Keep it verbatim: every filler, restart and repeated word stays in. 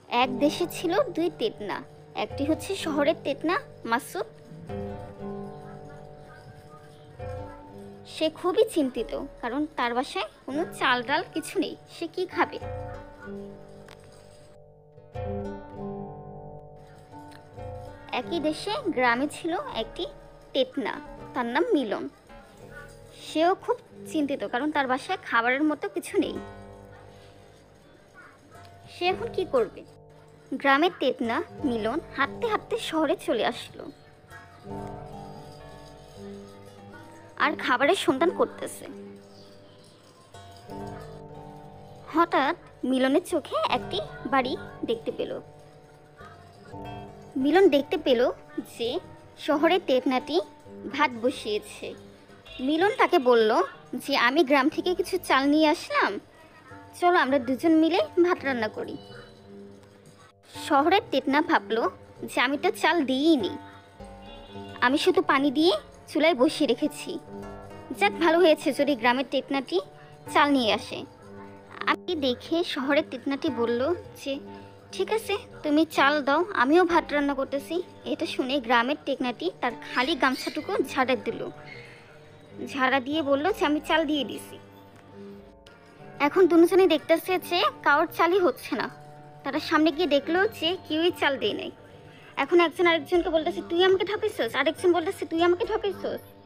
এক দেশে ছিল দুই তেতনা, একটি হচ্ছে শহরের তেতনা মাসুদ। সে খুবই চিন্তিত, কারণ তার বাসায় কোনো চাল ডাল কিছু নেই। সে কি খাবে? একই দেশে গ্রামে ছিল একটি তেতনা, তার নাম মিলন। সেও খুব চিন্তিত, কারণ তার বাসায় খাবারের মতো কিছু নেই। সে এখন কি করবে? গ্রামের তেতনা মিলন হাঁটতে হাঁটতে শহরে চলে আসলো আর খাবারের সন্ধান করতেছে। হঠাৎ মিলনের চোখে একটি বাড়ি দেখতে পেল। মিলন দেখতে পেল যে শহরের তেতনাটি ভাত বসিয়েছে। মিলন তাকে বলল যে আমি গ্রাম থেকে কিছু চাল নিয়ে আসলাম, চলো আমরা দুজন মিলে ভাত রান্না করি। শহরের তেতনা ভাবলো যে আমি তো চাল দিইনি, আমি শুধু পানি দিয়ে চুলায় বসিয়ে রেখেছি। যাক, ভালো হয়েছে যদি গ্রামের তেতনাটি চাল নিয়ে আসে। আমি দেখে শহরের তেতনাটি বলল যে ঠিক আছে, তুমি চাল দাও, আমিও ভাত রান্না করতেছি। এটা শুনে গ্রামের তেতনাটি তার খালি গামছাটুকু ঝাড়া দিল, ঝাড়া দিয়ে বলল যে আমি চাল দিয়ে দিছি। এখন দুজনে দেখতেছে যে কারোর চালই হচ্ছে না। তারা সামনে গিয়ে দেখলো যে কেউই চাল দেয় নাই। এখন একজন আরেকজনকে বলতেছে তুই আমাকে ঠকাইছস, আরেকজন বলতেছে তুই আমাকে ঠকাইছস।